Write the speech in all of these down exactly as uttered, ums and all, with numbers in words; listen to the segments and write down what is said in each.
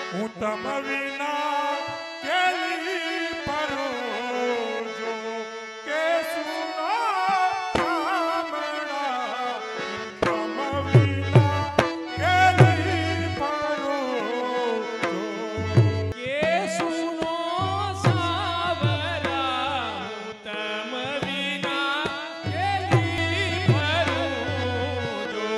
હું તમ વિના કેલી પરું જો કે સુનો સાંભળા તમ વિના કેલી પરું જો કે સુનો સાંભળા તમ વિના કેલી પરું જો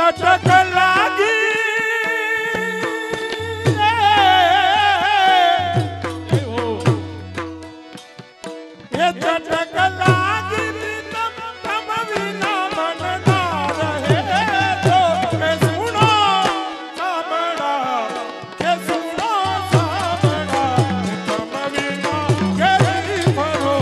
ચટક લાગી એ ચટક લાગી તમ તમ વિના મન ના રહે જો કે સુનો સાંભળા કે સુનો સાંભળા તમ વિના કેરી ફરો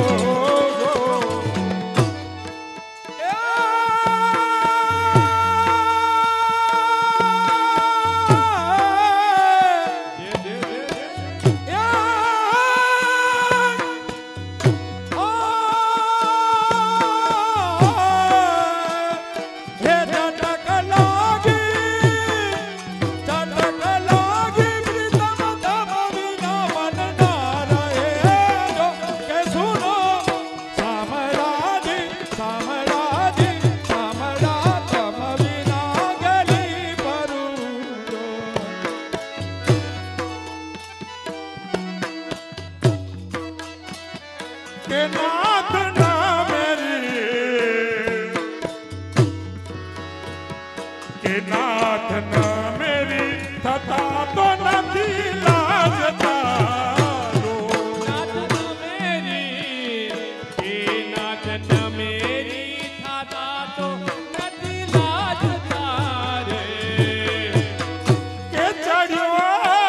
કે નાથ ના મેરી કે નાથ ના મેરી થતા તો નથી લાજતા નાથ ન મેરી એ નાથ ન મેરી થાતા તો નથી લાજતા રે કે ચડ્યો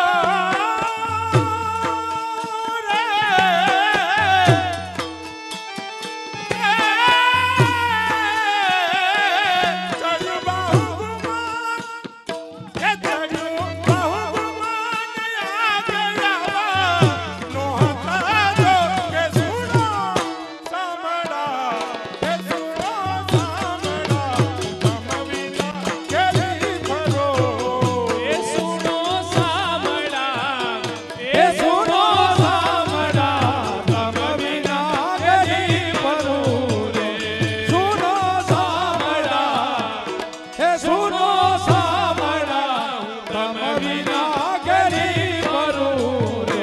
એ સુનો સાંભળા એ સુનો સાંભળા તમ વિના ગરી ભરું રે સુનો સાંભળા એ સુનો સાંભળા તમ વિના ગરી ભરું રે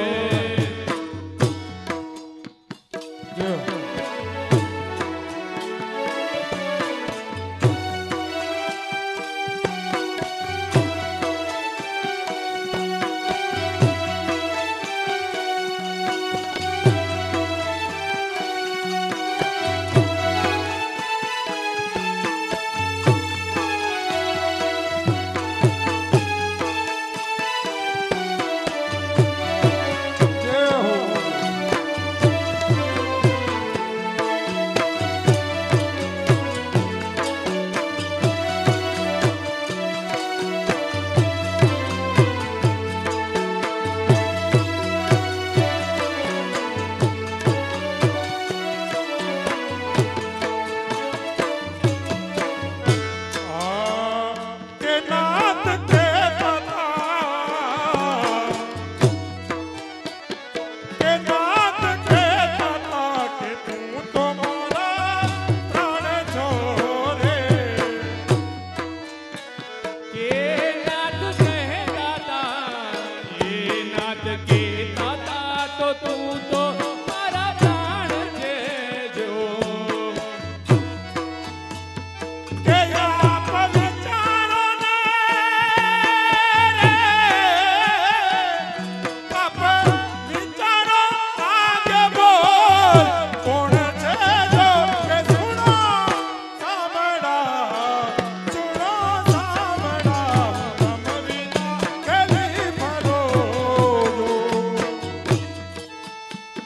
કે નાથ કે પતા કે નાથ કે પતા કે તું તો મારા પ્રાણ છો રે કે નાથ કહેતા એ નાથ કહેતા તો તું તો મારા પ્રાણ છે જો કે આપ વિચારો ને આપ વિચારો આગે બોલ કોણ છે જો કે સુનો સાંભળા સુનો સાંભળા તમ વિના કેલી ફરો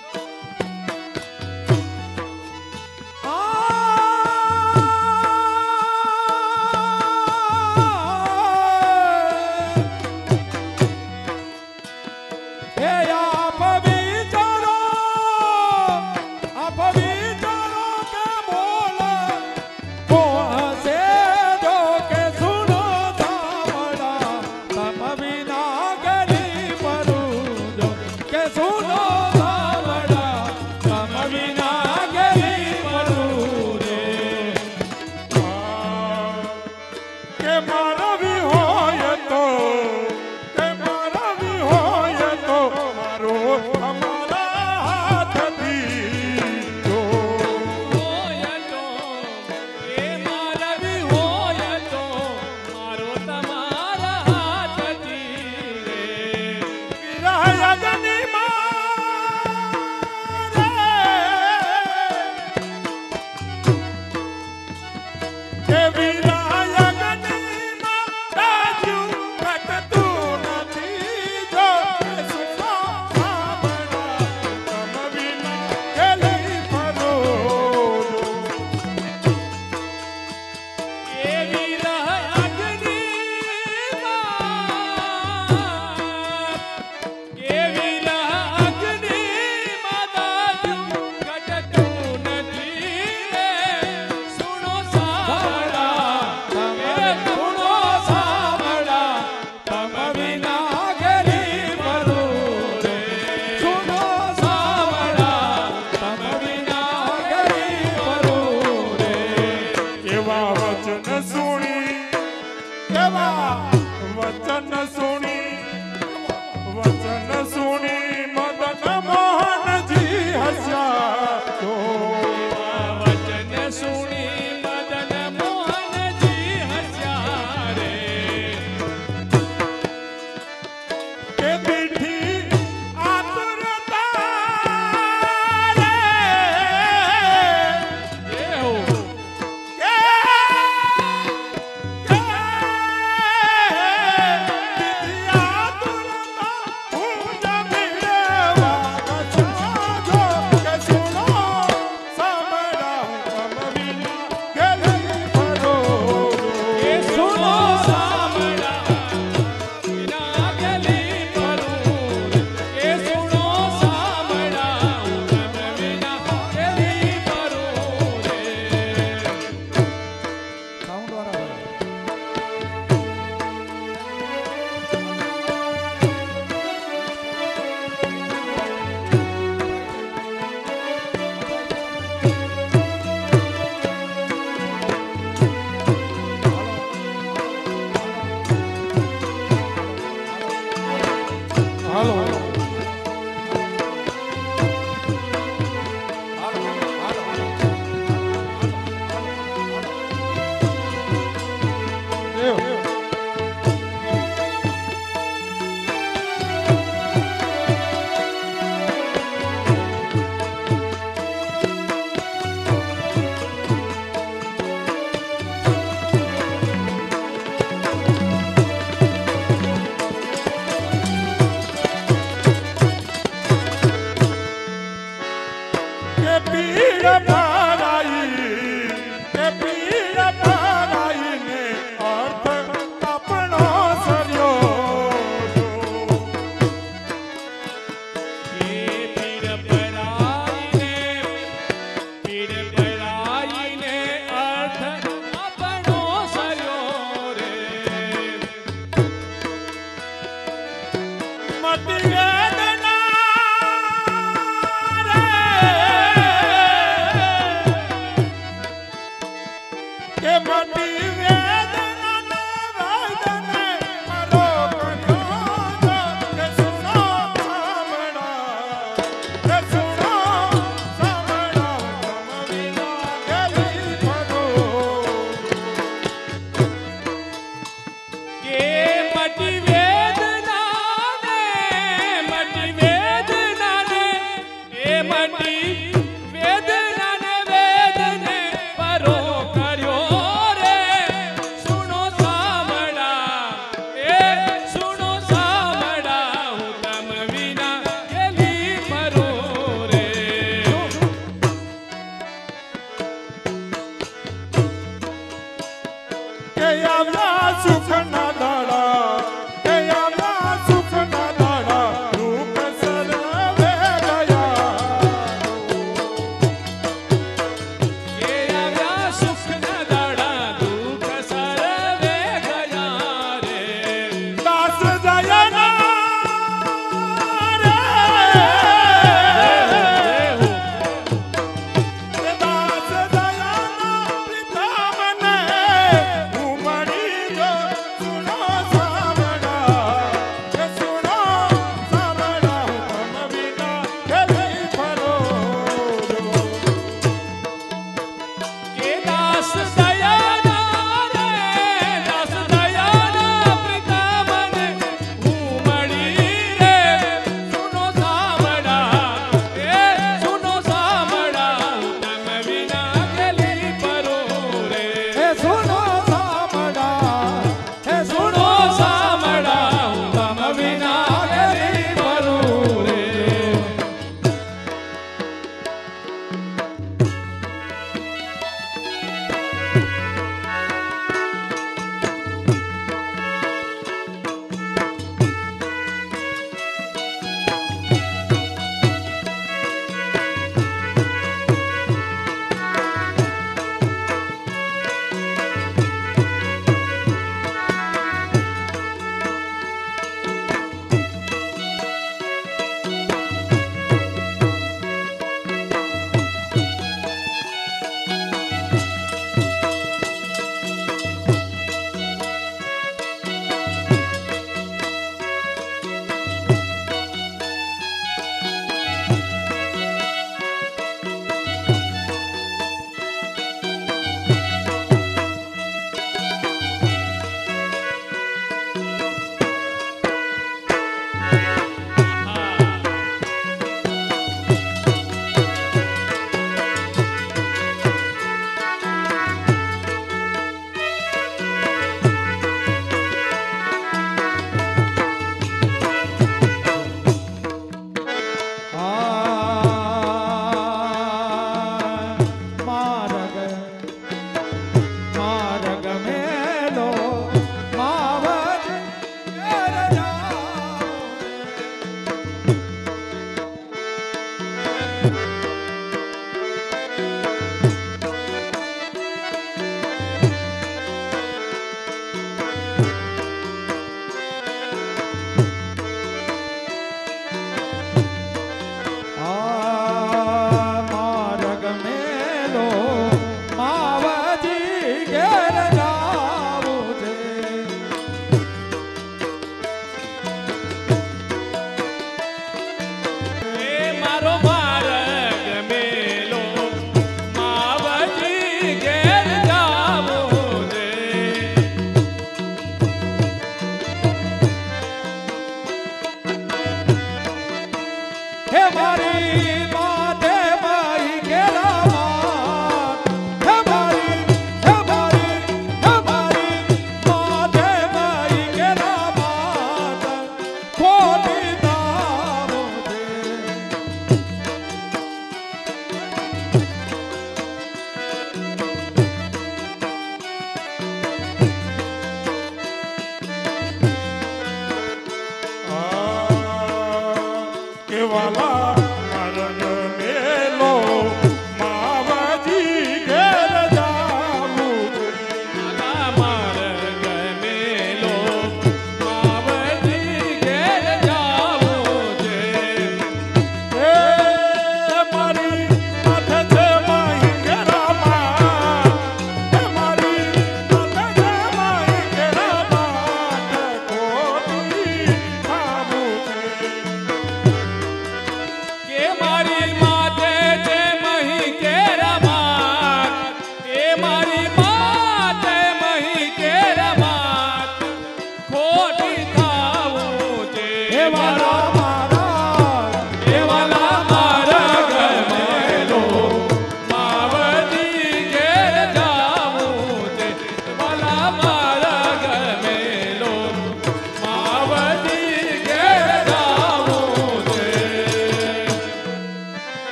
પીડ ભરાઈ તે પીડ ભરાઈને અર્થ આપણો સર્યો એ પીડ પરાઈને પીડ પરાઈને અર્થ આપણો સર્યો રે મટી વેદના રે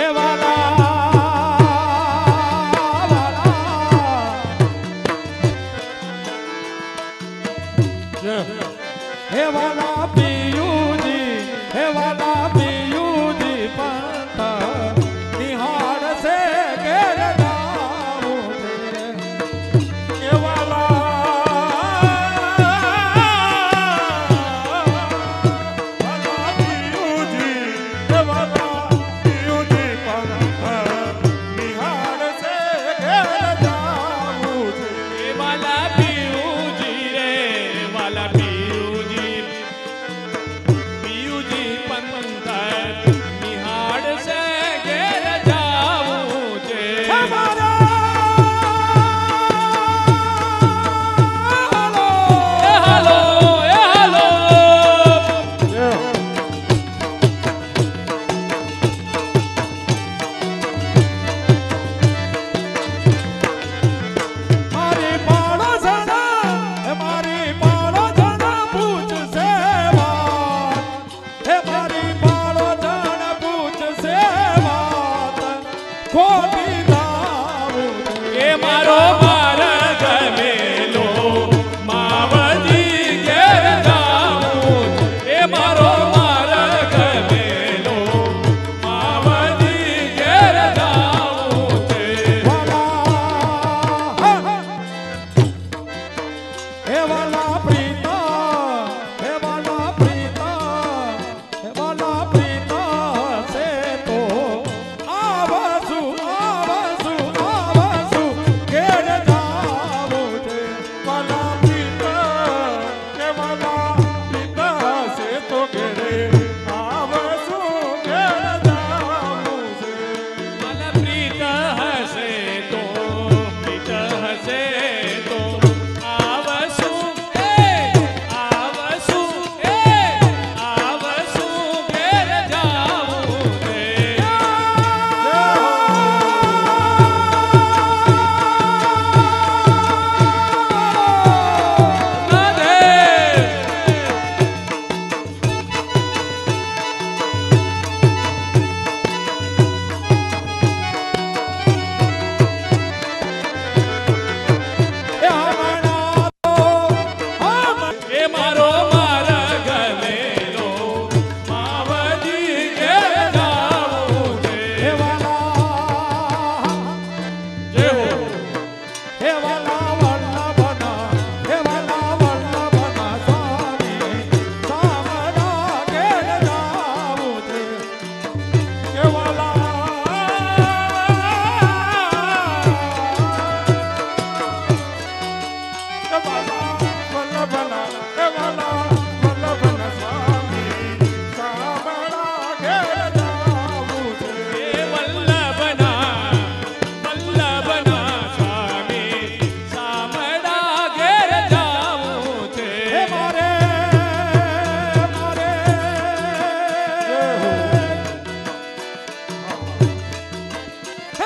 હે વાલા હે વાલા પિયુજી હે વાલા પિયુજી પંથ નિહાળ છે ઘેર જાવું છે એ વાલા વાલા પિયુજી એ વાલા પિયુજી પંથ નિહાળ છે ઘેર જાવું છે એ વાલા પિયુજી રે વાલા પિયુજી પિયુજી પંથ નિહાળ છે ઘેર જાવું છે એ હાલો એ હાલો મારી પાડોશણ હે મારી પાડોશણ પૂછશે વાત હે મારી પાડોશણ પૂછશે વાત ખોટી જાવું એ મારો માર્ગ મેલો માવજી ઘેર જાવું એ મારો માર્ગ મેલો માવજી ઘેર જાવું છે હે વાલા પ્રીતા હે વાલા પ્રીતા હે વાલા પ્રીતા છે તો આવસુ આવસુ આવસુ ઘેર જાવું છે વાલા પિતા કે વાલા પિતા છે તો ઘરે આવશું ઘેર જાવું છે વાલા પ્રીત હશે તો પ્રીત હશે તો આવશું એ આવશું એ આવશું ઘેર જાવું છે એ મારો માર્ગ મેલો માવજી ઘેર જાવું છે હે વાલા જય હો હે વાલા વલ્લભના હે વાલા વલ્લભના સ્વામી સામડા ઘેર જાવું છે કે વાલા કે વાલા વલ્લભના કે વાલા વલ્લભના સ્વામી સાંભળા ઘેર જાવું છે એ વલ્લભના વલ્લભના સ્વામી સામડા ઘેર જાવું છે હે મારે મારે હે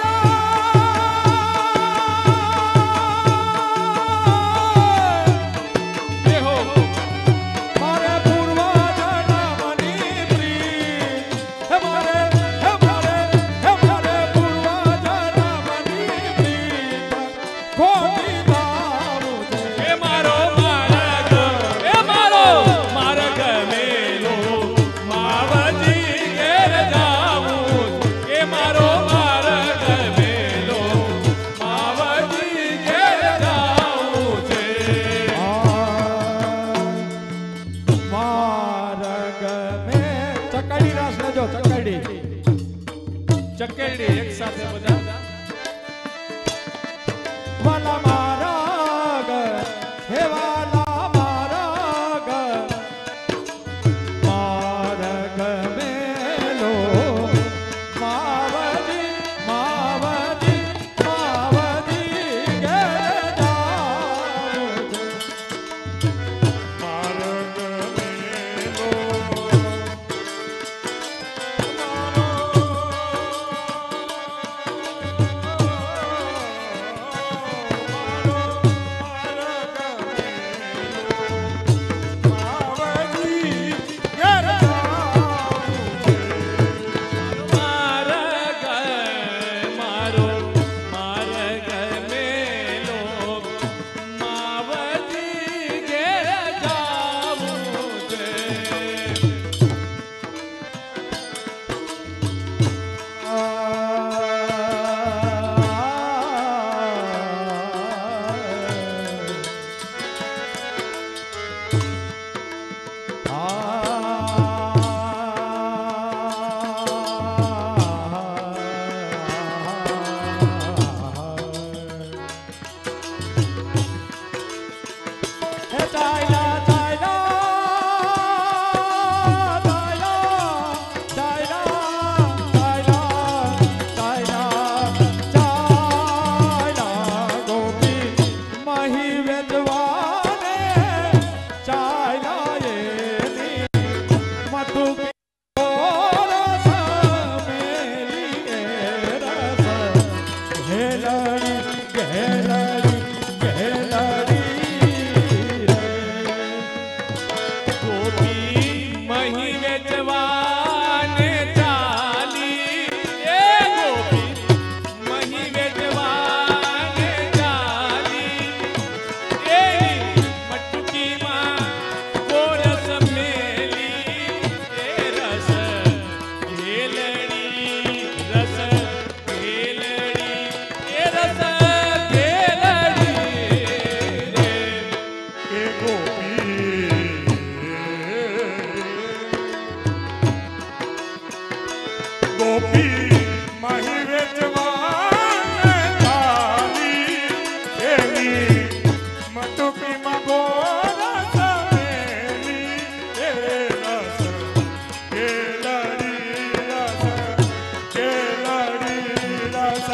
મારા હે હો મારે પૂર્વ જન્મની પ્રીત હે મારે હે મારે હે મારે પૂર્વ જન્મની પ્રીત ખોટી જાવું છે હે મારો માર્ગ હે મારો માર્ગ મેલો માવજી ઘેર જાવું એ મારો માર્ગ મેલો માવજી ઘેર જાવું છે માર્ગ મે ચકડી રાસ લેજો ચકડી ચકડી એક સાથે બધા વાલા માર્ગ હે વાલા માર્ગ માર્ગ મેલો માવજી માવજી માવજી ઘેર જાવું છે માર્ગ મેલો મારો ગોપી માહી વેચવાને તારી એની મટુકીમાં ગોરસ મેલી એ રસ કેલડી રસ કેલડી રસ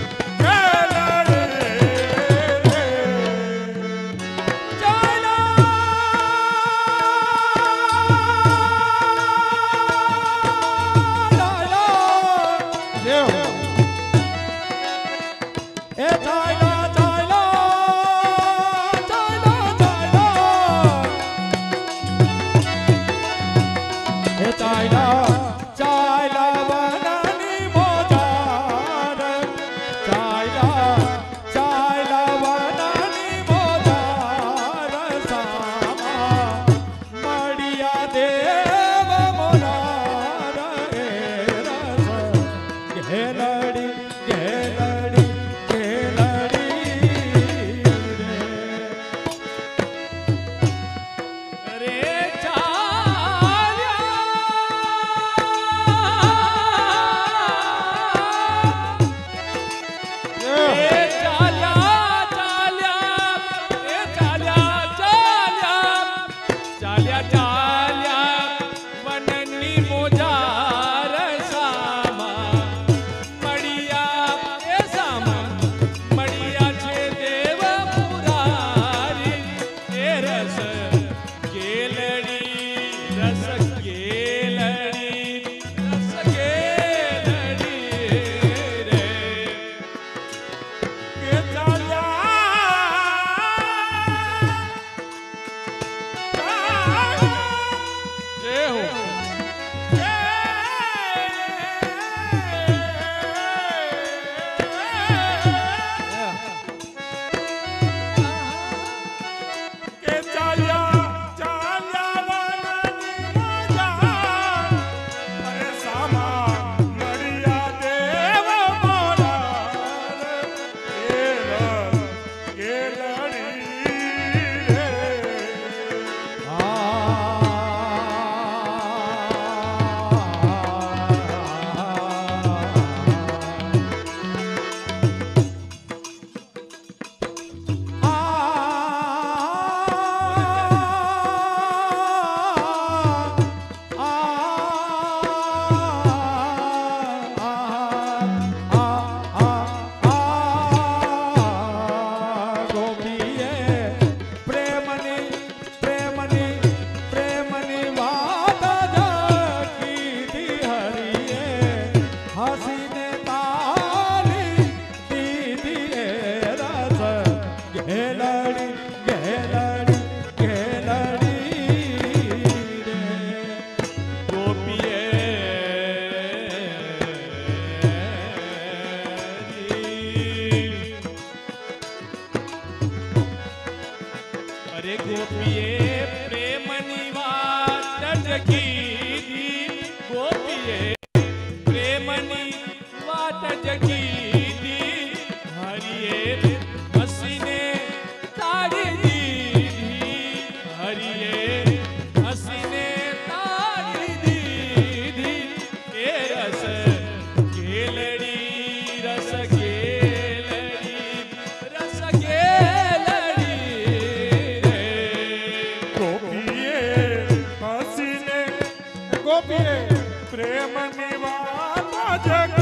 પ્રેમની વાત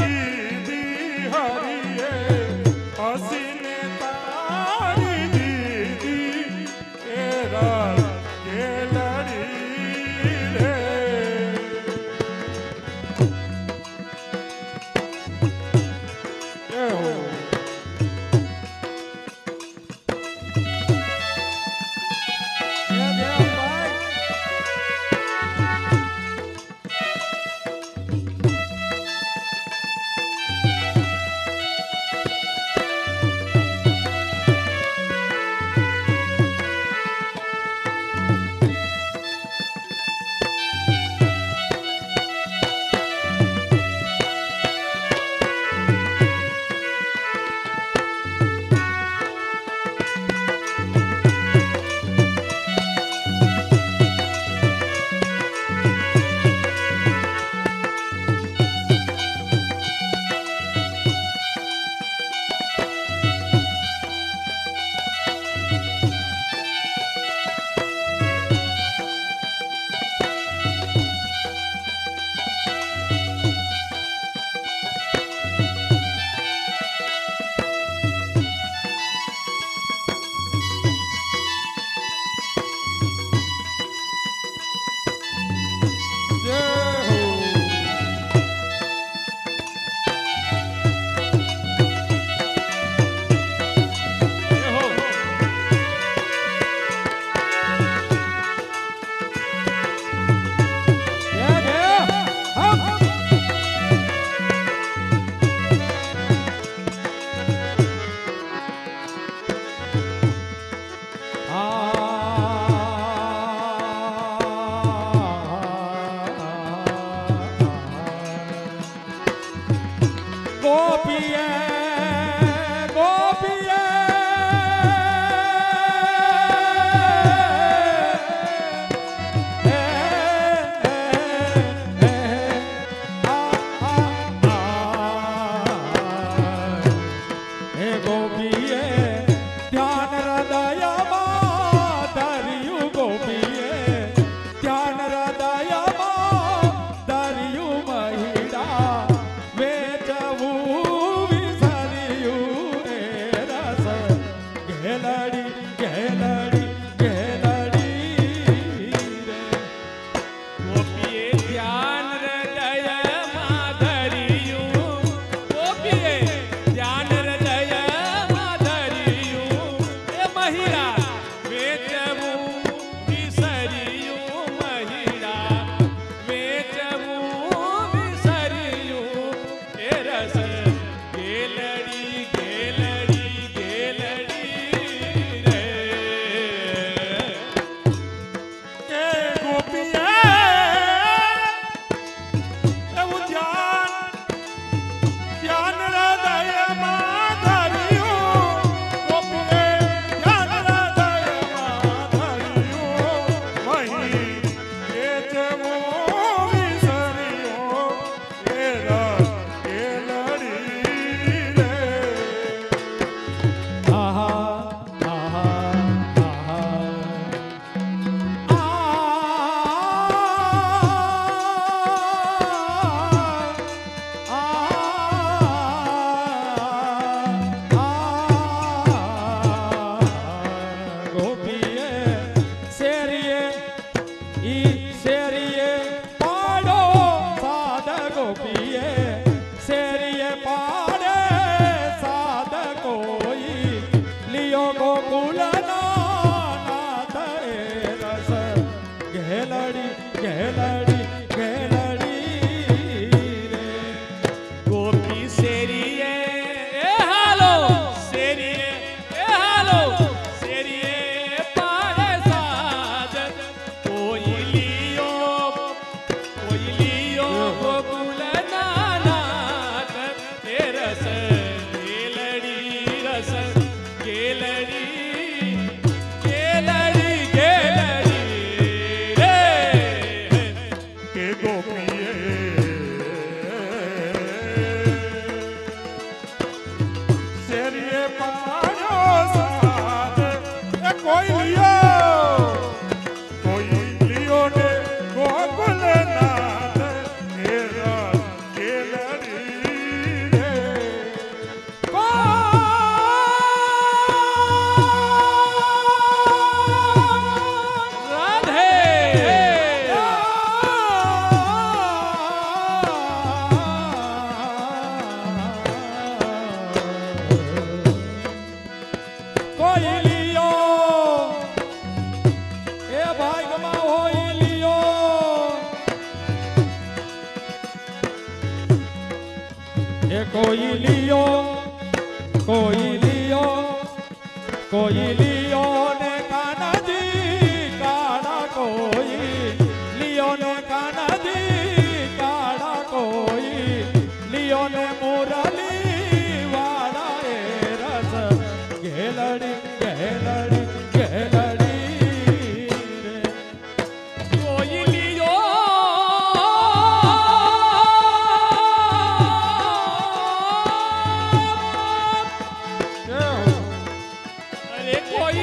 જગીદી હરિએ હસીને તારી દીદી એ રાત કેલડી રે એ હો ગોપીએ ગોપીએ कोई लियो कोई लियो कोई लियो ने काना जी काना कोई लियो ने काना जी काना कोई लियो ने मुरली वाला ए रस घेलड़ी घेलड़ी घेलड़ी रे कोई लियो कोई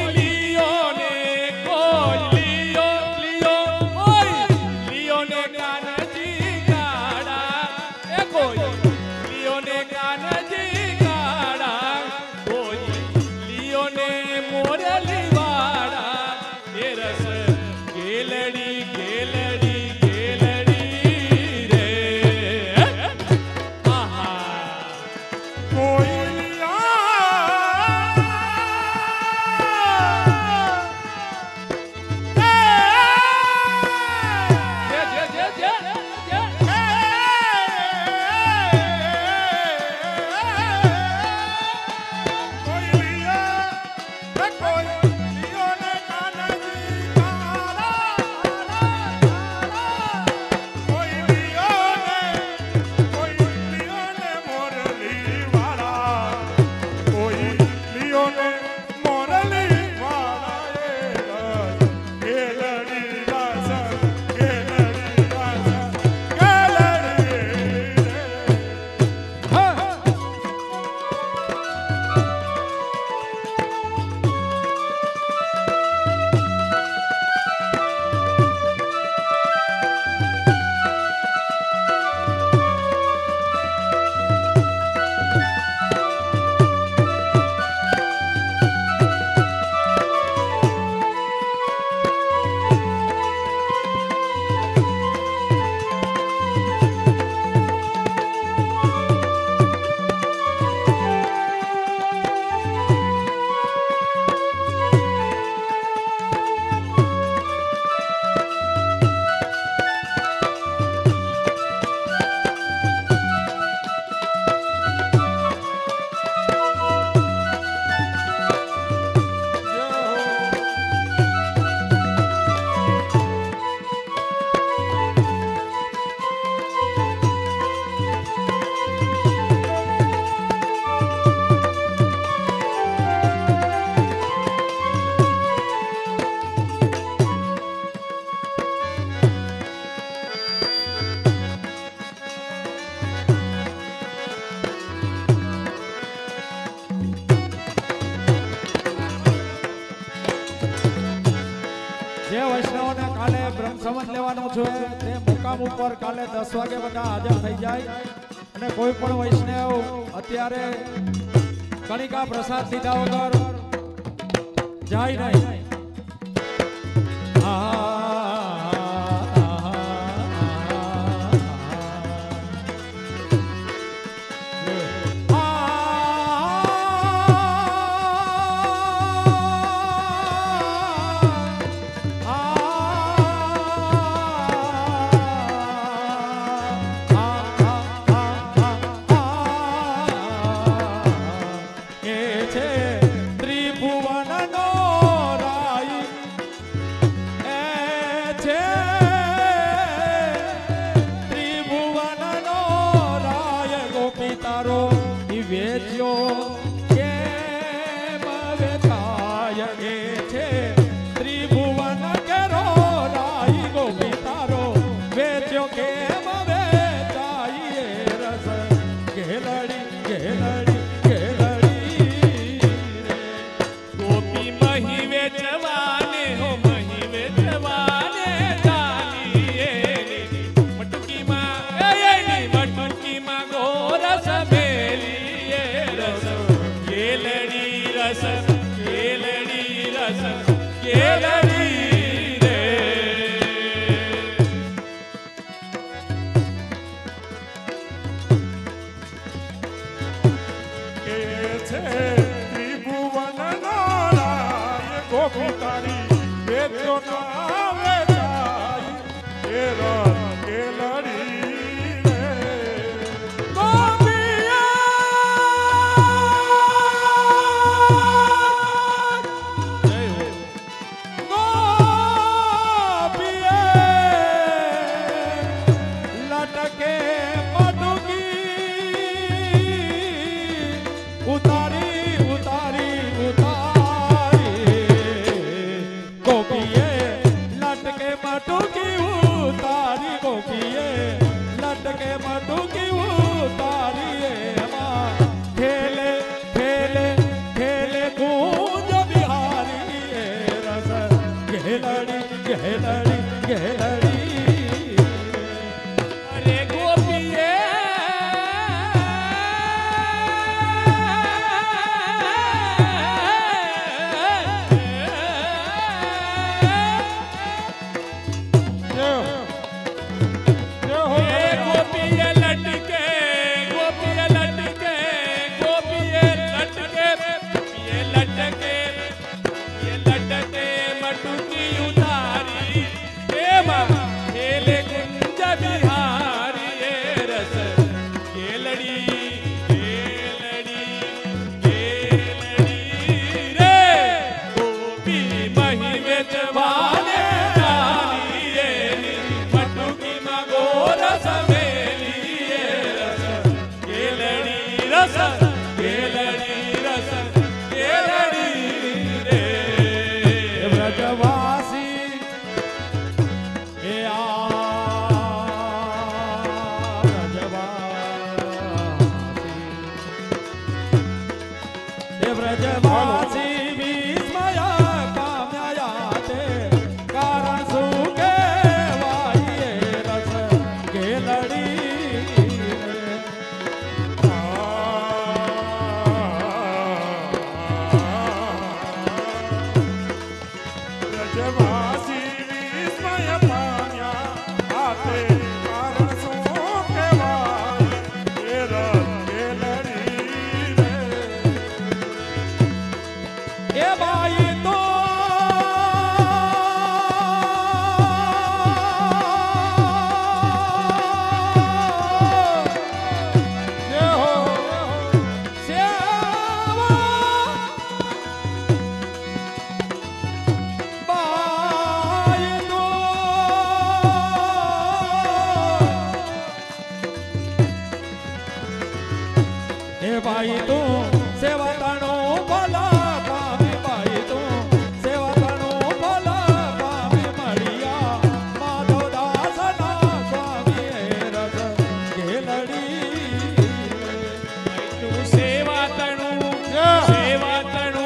સમજ લેવાનો છે તે મુકામ ઉપર કાલે દસ વાગે બધા હાજર થઈ જાય અને કોઈ પણ વૈષ્ણવ અત્યારે કણિકા પ્રસાદ લીધા વગર જાય નહીં.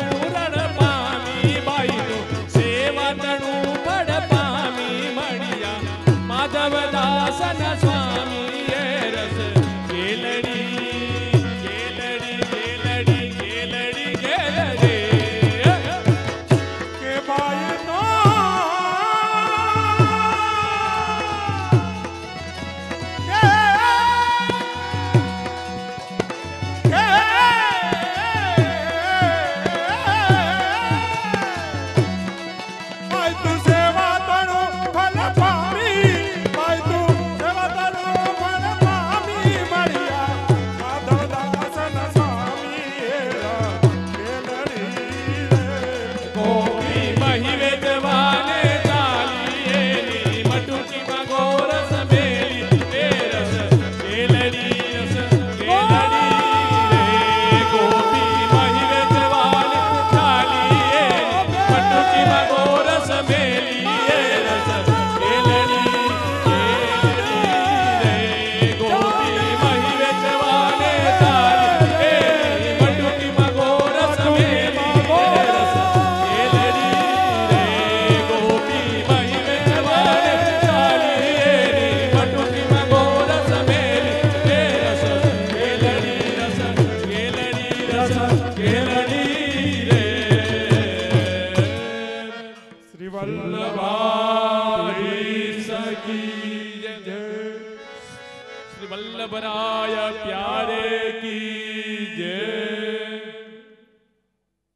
સેવા તણું પડ પામી મળ્યા घबराया प्यारे